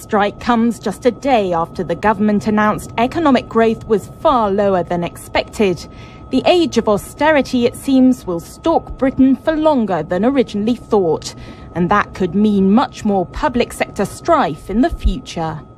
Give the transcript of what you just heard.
strike comes just a day after the government announced economic growth was far lower than expected. The age of austerity, it seems, will stalk Britain for longer than originally thought, and that could mean much more public sector strife in the future.